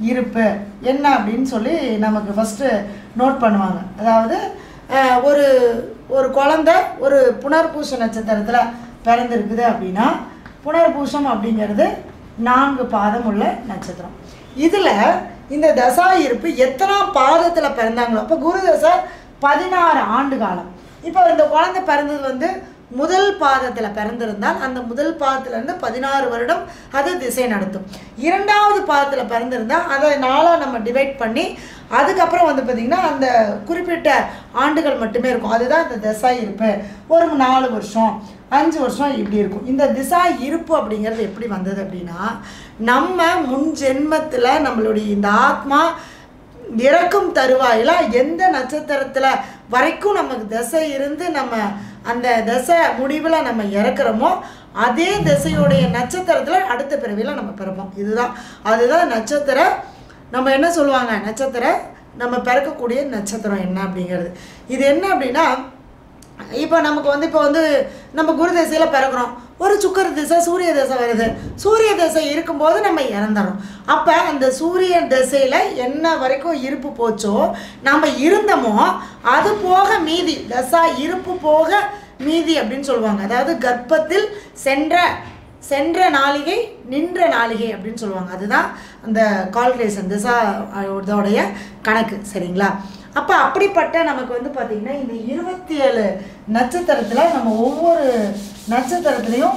இருப்பு என்ன அப்படின்னு சொல்லி நமக்கு ஃபஸ்ட்டு நோட் பண்ணுவாங்க. அதாவது ஒரு ஒரு குழந்தை ஒரு புனர்பூச நட்சத்திரத்தில் பிறந்திருக்குது அப்படின்னா புனர்பூசம் அப்படிங்கிறது 4 பாதம் உள்ள நட்சத்திரம். இதில் இந்த தசா இருப்பு எத்தனாம் பாதத்தில் பிறந்தாங்களோ, அப்போ குரு தசை 16 ஆண்டு காலம். இப்போ இந்த குழந்தை பிறந்தது வந்து முதல் பாதத்தில் பிறந்திருந்தால் அந்த முதல் பாதத்திலேருந்து 16 வருடம் அது திசை நடத்தும். 2வது பாதத்தில் பிறந்திருந்தால் அதை 4ஆக நம்ம டிவைட் பண்ணி அதுக்கப்புறம் வந்து பார்த்திங்கன்னா அந்த குறிப்பிட்ட ஆண்டுகள் மட்டுமே இருக்கும். அதுதான் இந்த திசா இருப்பு. ஒரு 4 வருஷம் 5 வருஷம் இப்படி இருக்கும். இந்த திசா இருப்பு அப்படிங்கிறது எப்படி வந்தது அப்படின்னா, நம்ம முன் ஜென்மத்தில் நம்மளுடைய இந்த ஆத்மா இறக்கும் தருவாயில் எந்த நட்சத்திரத்தில் வரைக்கும் நமக்கு திசை இருந்து நம்ம அந்த திசை முடிவில் நம்ம இறக்குறோமோ அதே திசையுடைய நட்சத்திரத்தில் அடுத்த பிறவியில் நம்ம பிறப்போம். அதுதான் நட்சத்திர நம்ம என்ன சொல்லுவாங்க, நட்சத்திர நம்ம பிறக்கக்கூடிய நட்சத்திரம் என்ன அப்படிங்கிறது. இது என்ன அப்படின்னா, இப்போ நமக்கு வந்து இப்போ வந்து நம்ம குரு திசையில் பிறக்கிறோம், ஒரு சுக்கர திசை சூரிய திசை வருது. சூரிய திசை இருக்கும்போது நம்ம இறந்துறோம். அப்போ அந்த சூரிய திசையில் என்ன வரைக்கும் இருப்பு போச்சோ நம்ம இருந்தோமோ அது போக மீதி தசா இருப்பு போக மீதி அப்படின்னு சொல்லுவாங்க. அதாவது கர்ப்பத்தில் சென்ற நாளிகை நின்ற நாளிகை அப்படின்னு சொல்லுவாங்க. அதுதான் அந்த கால்குலேஷன் திசா இதோடைய கணக்கு. சரிங்களா? அப்போ அப்படிப்பட்ட நமக்கு வந்து பார்த்திங்கன்னா இந்த 27 நட்சத்திரத்தில் நம்ம ஒவ்வொரு நட்சத்திரத்துலேயும்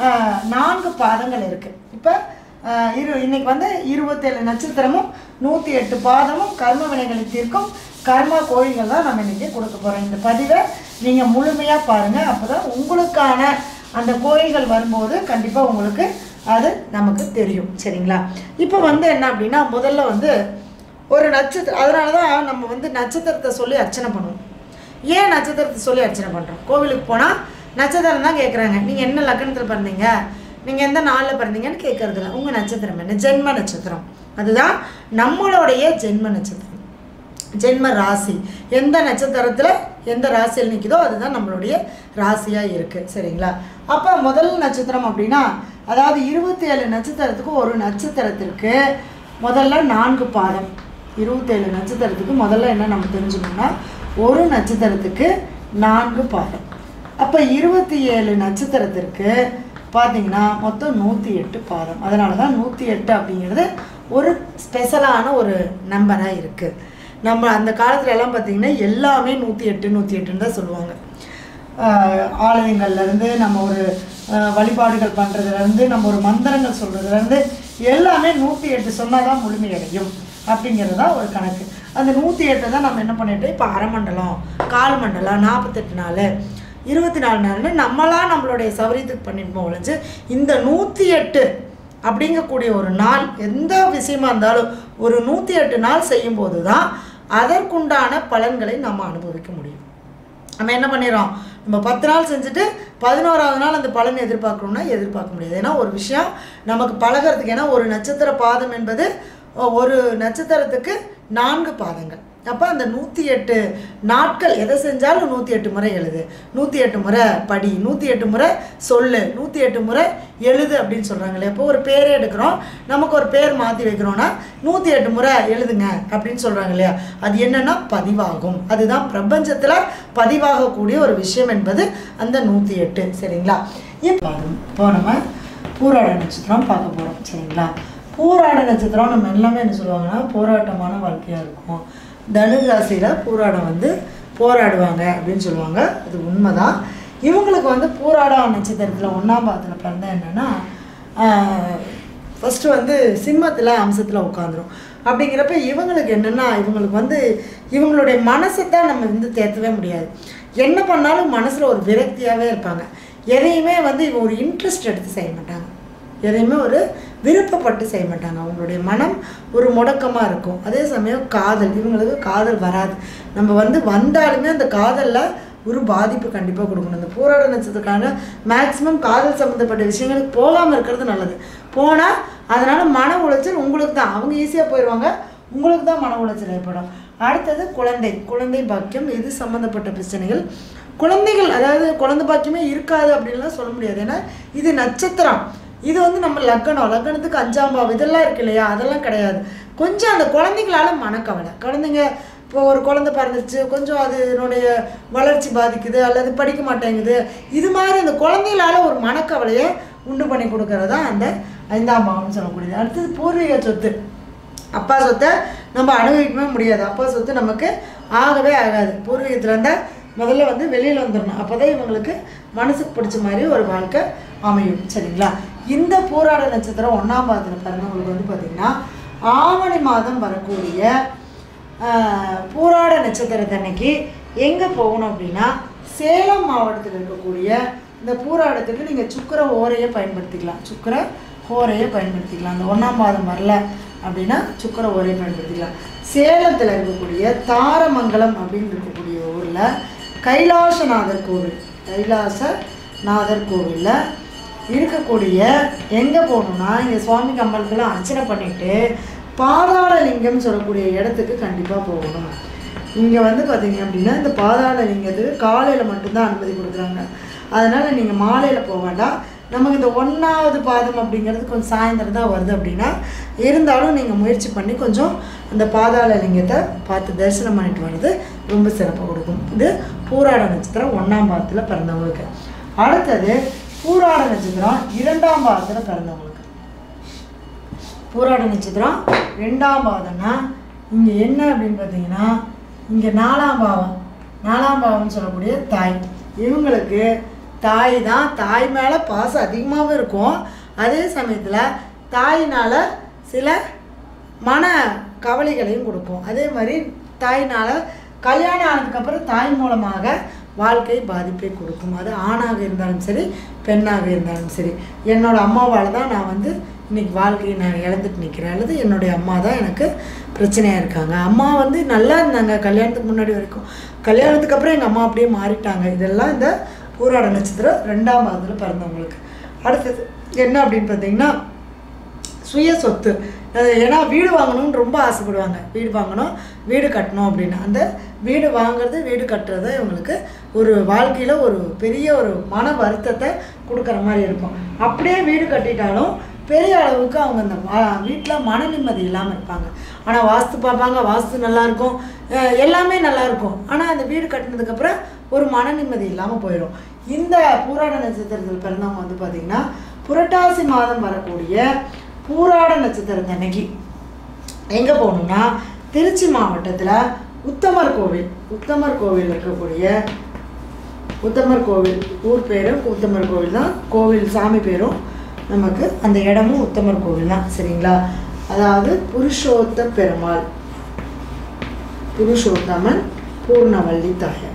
4 பாதங்கள் இருக்குது. இப்போ இன்னைக்கு வந்து 27 நட்சத்திரமும் 108 பாதமும் கர்ம வினைகளை தீர்க்கும் கர்மா கோயில்கள் தான் நம்ம இன்றைக்கி கொடுக்க போகிறோம். இந்த பதிவை நீங்கள் முழுமையாக பாருங்கள். அப்போ தான் உங்களுக்கான அந்த கோயில்கள் வரும்போது கண்டிப்பாக உங்களுக்கு அது நமக்கு தெரியும். சரிங்களா? இப்போ வந்து என்ன அப்படின்னா, முதல்ல வந்து ஒரு நட்சத்திரம், அதனால தான் நம்ம வந்து நட்சத்திரத்தை சொல்லி அர்ச்சனை பண்ணுவோம். ஏன் நட்சத்திரத்தை சொல்லி அர்ச்சனை பண்ணுறோம்? கோவிலுக்கு போனால் நட்சத்திரம் தான் கேட்குறாங்க. நீங்கள் என்ன லக்னத்தில் பிறந்தீங்க, நீங்கள் எந்த நாளில் பிறந்தீங்கன்னு கேட்குறதில்ல. உங்கள் நட்சத்திரம் என்ன? ஜென்ம நட்சத்திரம். அதுதான் நம்மளுடைய ஜென்ம நட்சத்திரம், ஜென்ம ராசி. எந்த நட்சத்திரத்தில் எந்த ராசியில் நிற்குதோ அதுதான் நம்மளுடைய ராசியாக இருக்குது. சரிங்களா? அப்போ முதல் நட்சத்திரம் அப்படின்னா, அதாவது 27 நட்சத்திரத்துக்கு ஒரு நட்சத்திரத்திற்கு முதல்ல 4 பாதம். 27 நட்சத்திரத்துக்கு முதல்ல என்ன நம்ம தெரிஞ்சுக்கணும்னா, ஒரு நட்சத்திரத்துக்கு 4 பாதம். அப்போ 27 நட்சத்திரத்திற்கு பார்த்திங்கன்னா மொத்தம் 108 பாதம். அதனால தான் 108 அப்படிங்கிறது ஒரு ஸ்பெஷலான ஒரு நம்பராக இருக்குது. நம்ம அந்த காலத்துல எல்லாம் பார்த்திங்கன்னா எல்லாமே 108 தான் சொல்லுவாங்க. ஆலயங்கள்லேருந்து நம்ம ஒரு வழிபாடுகள் பண்ணுறதுலேருந்து நம்ம ஒரு மந்திரங்கள் சொல்கிறதுலேருந்து எல்லாமே 108 சொன்னால் தான் முழுமையடையும் அப்படிங்கிறது தான் ஒரு கணக்கு. அந்த 108 தான் நம்ம என்ன பண்ணிட்டோம், இப்போ அரை மண்டலம், கால் மண்டலம், 48 நாள், 24 நாள்னு நம்மளாம் நம்மளுடைய சௌரியத்துக்கு பண்ணிட்டு ஒழிஞ்சு இந்த 108 அப்படிங்கக்கூடிய ஒரு நாள் எந்த விஷயமா இருந்தாலும் ஒரு 108 நாள் செய்யும்போது தான் அதற்குண்டான பலன்களை நம்ம அனுபவிக்க முடியும். நம்ம என்ன பண்ணிடுறோம், நம்ம 10 நாள் செஞ்சுட்டு 11ஆவது நாள் அந்த பலன் எதிர்பார்க்கணும்னா எதிர்பார்க்க முடியாது. ஏன்னா ஒரு விஷயம் நமக்கு பழகிறதுக்கு, ஏன்னா ஒரு நட்சத்திர பாதம் என்பது ஒரு நட்சத்திரத்துக்கு 4 பாதங்கள். அப்போ அந்த 108 நாட்கள் எதை செஞ்சாலும் 108 முறை எழுது, 108 முறை படி, 108 முறை சொல்லு, 108 முறை எழுது அப்படின்னு சொல்கிறாங்க இல்லையா? இப்போ ஒரு பேரே எடுக்கிறோம், நமக்கு ஒரு பேர் மாற்றி வைக்கிறோன்னா 108 முறை எழுதுங்க அப்படின்னு சொல்கிறாங்க இல்லையா? அது என்னென்னா பதிவாகும். அதுதான் பிரபஞ்சத்தில் பதிவாகக்கூடிய ஒரு விஷயம் என்பது அந்த 108. சரிங்களா? இப்போ நம்ம பூராட நட்சத்திரம் பார்க்க போகிறோம். சரிங்களா? பூராட நட்சத்திரம் நம்ம எல்லாமே என்ன சொல்லுவாங்கன்னா போராட்டமான வாழ்க்கையாக இருக்கும். தனுர் ராசியில் பூராடம் வந்து போராடுவாங்க அப்படின்னு சொல்லுவாங்க. அது உண்மைதான். இவங்களுக்கு வந்து பூராட நட்சத்திரத்தில் 1ஆம் பாதத்தில் பிறந்தா என்னென்னா, ஃபஸ்ட்டு வந்து சிம்மத்தில் அம்சத்தில் உட்காந்துரும். அப்படிங்கிறப்ப இவங்களுக்கு என்னென்னா, இவங்களுக்கு வந்து இவங்களுடைய மனசை தான் நம்ம வந்து தேர்த்தவே முடியாது. என்ன பண்ணாலும் மனசில் ஒரு விரக்தியாகவே இருப்பாங்க. எதையுமே வந்து இவங்க ஒரு இன்ட்ரெஸ்ட் எடுத்து செய்ய மாட்டாங்க, எதையுமே ஒரு விருப்பப்பட்டு செய்ய மாட்டாங்க. அவங்களுடைய மனம் ஒரு முடக்கமாக இருக்கும். அதே சமயம் காதல், இவங்களுக்கு காதல் வராது. நம்ம வந்து வந்தாலுமே அந்த காதலில் ஒரு பாதிப்பு கண்டிப்பாக கொடுக்கணும். இந்த போராட நட்சத்திரக்கான மேக்ஸிமம் காதல் சம்மந்தப்பட்ட விஷயங்களுக்கு போகாமல் இருக்கிறது நல்லது. போனால் அதனால் மன உளைச்சல் உங்களுக்கு தான், அவங்க ஈஸியாக போயிடுவாங்க, உங்களுக்கு தான் மன உளைச்சல் ஏற்படும். அடுத்தது குழந்தை பாக்கியம். இது சம்மந்தப்பட்ட பிரச்சனைகள். குழந்தைகள், அதாவது குழந்தை பாக்கியமே இருக்காது அப்படின்லாம் சொல்ல முடியாது. ஏன்னா இது நட்சத்திரம், இது வந்து நம்ம லக்னத்துக்கு 5ஆம் பாவம் இதெல்லாம் இருக்கு இல்லையா, அதெல்லாம் கிடையாது. கொஞ்சம் அந்த குழந்தைங்களால மனக்கவலை. குழந்தைங்க இப்போ ஒரு குழந்தை பிறந்துருச்சு, கொஞ்சம் அதனுடைய வளர்ச்சி பாதிக்குது அல்லது படிக்க மாட்டேங்குது, இது மாதிரி அந்த குழந்தைகளால ஒரு மனக்கவலையை உண்டு பண்ணி கொடுக்கறது தான் அந்த 5ஆம் பாவம்னு சொல்லக்கூடியது. அடுத்தது பூர்வீக சொத்து. அப்பா சொத்தை நம்ம அனுபவிக்கவே முடியாது. அப்பா சொத்து நமக்கு ஆகவே ஆகாது. பூர்வீகத்தில் இருந்தால் முதல்ல வந்து வெளியில் வந்துடணும். அப்போ தான் இவங்களுக்கு மனசுக்கு பிடிச்ச மாதிரி ஒரு வாழ்க்கை அமையும். சரிங்களா? இந்த பூராட நட்சத்திரம் 1ஆம் பாதத்தில் பிறந்தவங்களுக்கு வந்து பார்த்திங்கன்னா ஆவணி மாதம் வரக்கூடிய பூராட நட்சத்திரத்தன்னைக்கு எங்கே போகணும் அப்படின்னா, சேலம் மாவட்டத்தில் இருக்கக்கூடிய இந்த பூராடத்துக்கு நீங்கள் சுக்கிர ஹோரையை பயன்படுத்திக்கலாம். சுக்கிர ஹோரையை பயன்படுத்திக்கலாம். அந்த 1ஆம் பாதம் வரல அப்படின்னா சுக்கிர ஹோரையை பயன்படுத்திக்கலாம். சேலத்தில் இருக்கக்கூடிய தாரமங்கலம் அப்படின்னு இருக்கக்கூடிய ஊரில் கைலாசநாதர் கோவில், கைலாசநாதர் கோவிலில் இருக்கக்கூடிய எங்கே போகணுன்னா, இங்கே சுவாமி கம்பலுக்கெல்லாம் அர்ச்சனை பண்ணிவிட்டு பாதாள லிங்கம் சொல்லக்கூடிய இடத்துக்கு கண்டிப்பாக போகணும். இங்கே வந்து பார்த்திங்க அப்படின்னா இந்த பாதாள லிங்கத்துக்கு காலையில் மட்டும்தான் அனுமதி கொடுக்குறாங்க. அதனால் நீங்கள் மாலையில் போக வேண்டாம். நமக்கு இந்த 1ஆவது பாதம் அப்படிங்கிறது கொஞ்சம் சாயந்தரம் தான் வருது அப்படின்னா, இருந்தாலும் நீங்கள் முயற்சி பண்ணி கொஞ்சம் அந்த பாதாள லிங்கத்தை பார்த்து தரிசனம் பண்ணிட்டு வர்றது ரொம்ப சிறப்பாக கொடுக்கும். இது பூராட நட்சத்திரம் 1ஆம் பாதத்தில் பிறந்தவங்களுக்கு. அடுத்தது பூராட நட்சத்திரம் 2ஆம் பாதத்தில் பிறந்தவங்களுக்கு. பூராட நட்சத்திரம் 2ஆம் பாதம்னா இங்கே என்ன அப்படின்னு பார்த்தீங்கன்னா, இங்கே 4ஆம் பாவம், 4ஆம் பாவம்னு சொல்லக்கூடிய தாய். இவங்களுக்கு தாய் தான், தாய் மேலே பாசம் அதிகமாகவும் இருக்கும். அதே சமயத்தில் தாயினால் சில மன கவலைகளையும் கொடுக்கும். அதே மாதிரி தாயினால் கல்யாணம் ஆனதுக்கப்புறம் தாய் மூலமாக வாழ்க்கை பாதிப்பை கொடுக்கும். அது ஆணாக இருந்தாலும் சரி, பெண்ணாக இருந்தாலும் சரி. என்னோடய அம்மாவால் தான் நான் வந்து இன்றைக்கி வாழ்க்கையை நான் இழந்துட்டு நிற்கிறேன், அல்லது என்னுடைய அம்மா தான் எனக்கு பிரச்சனையாக இருக்காங்க. அம்மா வந்து நல்லா இருந்தாங்க கல்யாணத்துக்கு முன்னாடி வரைக்கும், கல்யாணத்துக்கு அப்புறம் எங்கள் அம்மா அப்படியே மாறிட்டாங்க. இதெல்லாம் இந்த பூராட நட்சத்திரம் 2ஆம் பாதத்தில் பிறந்தவங்களுக்கு. அடுத்தது என்ன அப்படின்னு பார்த்தீங்கன்னா, சுய சொத்து. ஏன்னா வீடு வாங்கணும்னு ரொம்ப ஆசைப்படுவாங்க. வீடு வாங்கணும், வீடு கட்டணும் அப்படின்னு. அந்த வீடு வாங்குறது, வீடு கட்டுறது இவங்களுக்கு ஒரு வாழ்க்கையில் ஒரு பெரிய ஒரு மன வருத்தத்தை கொடுக்குற மாதிரி இருக்கும். அப்படியே வீடு கட்டிட்டாலும் பெரிய அளவுக்கு அவங்க அந்த வீட்டில் மன நிம்மதி இல்லாமல் இருப்பாங்க. ஆனால் வாஸ்து பார்ப்பாங்க, வாஸ்து நல்லாயிருக்கும், எல்லாமே நல்லாயிருக்கும். ஆனால் அந்த வீடு கட்டினதுக்கப்புறம் ஒரு மன நிம்மதி இல்லாமல் போயிடும். இந்த பூராட நட்சத்திரத்தில் பிறந்தவங்க வந்து பார்த்திங்கன்னா புரட்டாசி மாதம் வரக்கூடிய பூராட நட்சத்திரத்தன்னைக்கு எங்கே போகணுன்னா, திருச்சி மாவட்டத்தில் உத்தமர் கோவில், உத்தமர் கோவில் இருக்கக்கூடிய உத்தமர் கோவில், ஊர் பேரும் உத்தமர் கோவில் தான், கோவில் சாமி பேரும் நமக்கு அந்த இடமும் உத்தமர் கோவில் தான். சரிங்களா? அதாவது புருஷோத்த பெருமாள், புருஷோத்தமன், பூர்ணவல்லி தாயார்.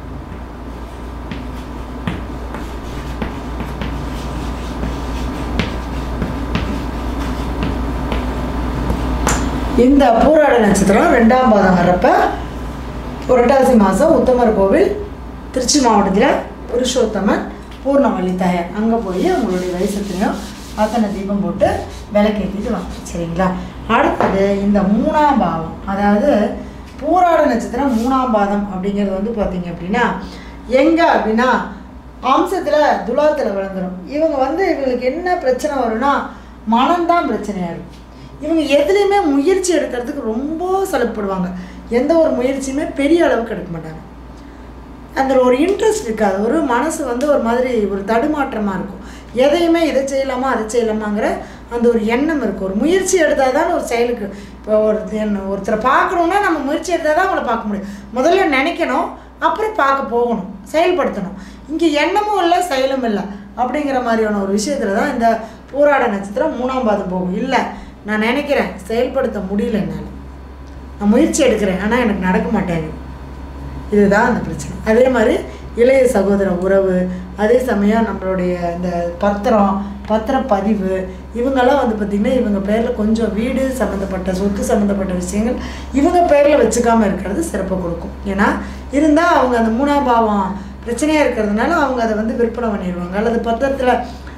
இந்த பூராட நட்சத்திரம் 2ஆம் பாதம் வர்றப்ப புரட்டாசி மாதம் உத்தமர் கோவில், திருச்சி மாவட்டத்தில் புருஷோத்தமன், பூர்ணவல்லி தாயார், அங்கே போய் உங்களுடைய வயசத்துலையும் அத்தனை தீபம் போட்டு விளக்கேற்றிட்டு வாங்க. சரிங்களா? அடுத்தது இந்த 3ஆம் பாவம், அதாவது பூராட நட்சத்திரம் 3ஆம் பாதம் அப்படிங்கிறது வந்து பார்த்திங்க அப்படின்னா எங்கே அப்படின்னா அம்சத்தில் துலாத்தில் விளந்துடும். இவங்க வந்து இவங்களுக்கு என்ன பிரச்சனை வரும்னா, மனம்தான் பிரச்சனையாக இருக்கும். இவங்க எதுலேயுமே முயற்சி எடுக்கிறதுக்கு ரொம்ப செலப்படுவாங்க. எந்த ஒரு முயற்சியுமே பெரிய அளவுக்கு எடுக்க மாட்டாங்க. அந்த ஒரு இன்ட்ரெஸ்ட் இருக்காது. ஒரு மனசு வந்து ஒரு மாதிரி ஒரு தடுமாற்றமாக இருக்கும். எதையுமே இதை செய்யலாமா அதை செய்யலாமாங்கிற அந்த ஒரு எண்ணம் இருக்கும். ஒரு முயற்சி எடுத்தால் தான் ஒரு செயலுக்கு, இப்போ ஒருத்தரை பார்க்கணுன்னா நம்ம முயற்சி எடுத்தால் தான் அவங்கள பார்க்க முடியும். முதல்ல நினைக்கணும், அப்புறம் பார்க்க போகணும், செயல்படுத்தணும். இங்கே எண்ணமும் இல்லை செயலும் இல்லை அப்படிங்கிற மாதிரியான ஒரு விஷயத்தில் தான் இந்த பூராட நட்சத்திரம் 3ஆம் பாதம் போகும். இல்லை நான் நினைக்கிறேன், செயல்படுத்த முடியல, என்னால் நான் முயற்சி எடுக்கிறேன், ஆனால் எனக்கு நடக்க மாட்டேங்குது. இதுதான் அந்த பிரச்சனை. அதே மாதிரி இளைய சகோதர உறவு, அதே சமயம் நம்மளுடைய இந்த பத்திரப்பதிவு, இவங்கெல்லாம் வந்து பார்த்திங்கன்னா இவங்க பேரில் கொஞ்சம் வீடு சம்மந்தப்பட்ட சொத்து சம்மந்தப்பட்ட விஷயங்கள் இவங்க பேரில் வச்சுக்காமல் இருக்கிறது சிறப்பாக கொடுக்கும். ஏன்னா இருந்தால் அவங்க அந்த 3ஆம் பாவம் பிரச்சனையாக இருக்கிறதுனால அவங்க அதை வந்து விற்பனை பண்ணிடுவாங்க, அல்லது பத்திரத்தில்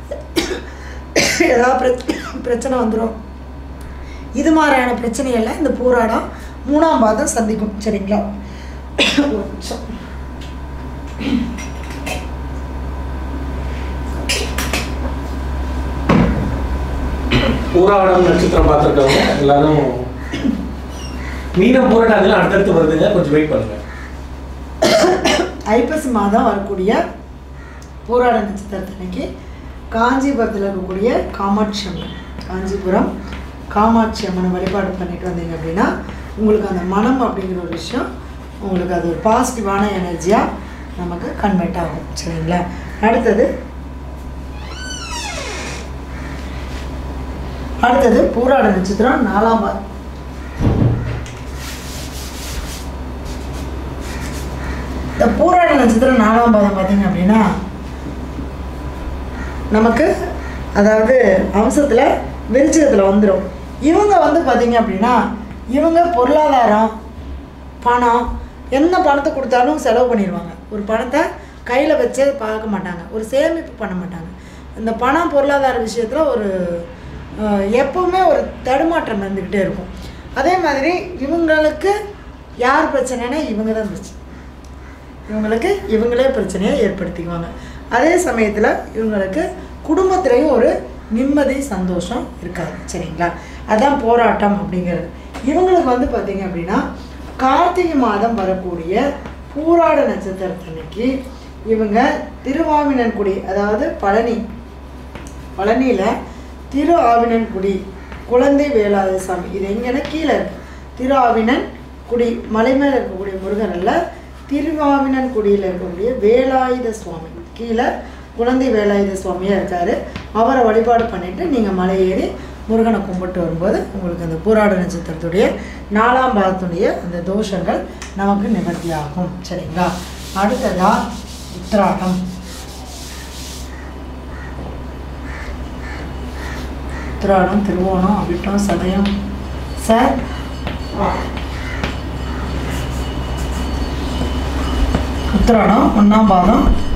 ஏதாவது பிரச்சனை வந்துடும். இது மாதிரியான பிரச்சனையெல்லாம் இந்த பூராடம் 3ஆம் பாதம் சந்திக்கும். சரிங்களா? ஒரு நிமிஷம். பூராடம் நட்சத்திரம் பார்த்துருக்கவங்க எல்லாரும் மீனம் பூரட்டாதிலாம் அடுத்தடுத்து வருதுங்க, கொஞ்சம் வெயிட் பண்ணுங்க. ஐப்பசி மாதம் வரக்கூடிய பூராட நட்சத்திரத்தன்னைக்கு காஞ்சிபுரத்தில் இருக்கக்கூடிய காமாட்சி அம்மன், காஞ்சிபுரம் காமாட்சி அம்மனை வழிபாடு பண்ணிட்டு வந்தீங்க அப்படின்னா உங்களுக்கு அந்த மனம் அப்படிங்கிற ஒரு விஷயம் உங்களுக்கு அது ஒரு பாசிட்டிவான எனர்ஜியாக நமக்கு கன்வெர்ட் ஆகும். சரிங்களா? அடுத்தது பூராட நட்சத்திரம் 4ஆம் பாதம். இந்த பூராட நட்சத்திரம் 4ஆம் பாதம் பார்த்தீங்க அப்படின்னா நமக்கு அதாவது அம்சத்தில் விருச்சிகத்தில் வந்துடும். இவங்க வந்து பார்த்தீங்க அப்படின்னா இவங்க பொருளாதாரம், பணம், என்ன பணத்தை கொடுத்தாலும் செலவு பண்ணிடுவாங்க. ஒரு பணத்தை கையில் வச்சே பார்க்க மாட்டாங்க, ஒரு சேமிப்பு பண்ண மாட்டாங்க. இந்த பணம் பொருளாதார விஷயத்தில் ஒரு எப்போவுமே ஒரு தடுமாற்றம் இருந்துக்கிட்டே இருக்கும். அதே மாதிரி இவங்களுக்கு யார் பிரச்சனைனா இவங்க தான் பிரச்சனை, இவங்களுக்கு இவங்களே பிரச்சனையை ஏற்படுத்திக்குவாங்க. அதே சமயத்தில் இவங்களுக்கு குடும்பத்திலையும் ஒரு நிம்மதி சந்தோஷம் இருக்காது. சரிங்களா? அதுதான் போராட்டம் அப்படிங்கிறது. இவங்களுக்கு வந்து பார்த்திங்க அப்படின்னா கார்த்திகை மாதம் வரக்கூடிய பூராட நட்சத்திரத்தன்னைக்கு இவங்க திருவாவினன்குடி, அதாவது பழனியில் திரு ஆவினன்குடி குழந்தை வேலாயுத சாமி, இது எங்கன்னா கீழே இருக்குது. திரு ஆவினன்குடி மலை மேலே இருக்கக்கூடிய முருகன் அல்ல, திருவாவினன்குடியில் இருக்கக்கூடிய வேலாயுத சுவாமி, கீழே குழந்தை வேலாயுத சுவாமியாக இருக்கார். அவரை வழிபாடு பண்ணிவிட்டு நீங்கள் மலை ஏறி முருகனை கும்பிட்டு வரும்போது உங்களுக்கு அந்த பூராட நட்சத்திரத்துடைய 4ஆம் பாதத்துடைய அந்த தோஷங்கள் நமக்கு நிவர்த்தி ஆகும். சரிங்களா? அடுத்ததாக உத்திராடம். உத்திராடம், திருவோணம், அவிட்டம், சதயம் சார். உத்திராடம் 1ஆம் பாதம்,